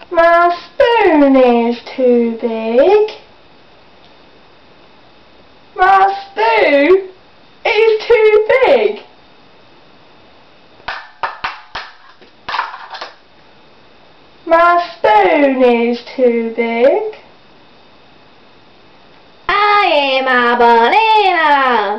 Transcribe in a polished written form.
My spoon is too big. My spoon is too big. My spoon is too big. I am a banana.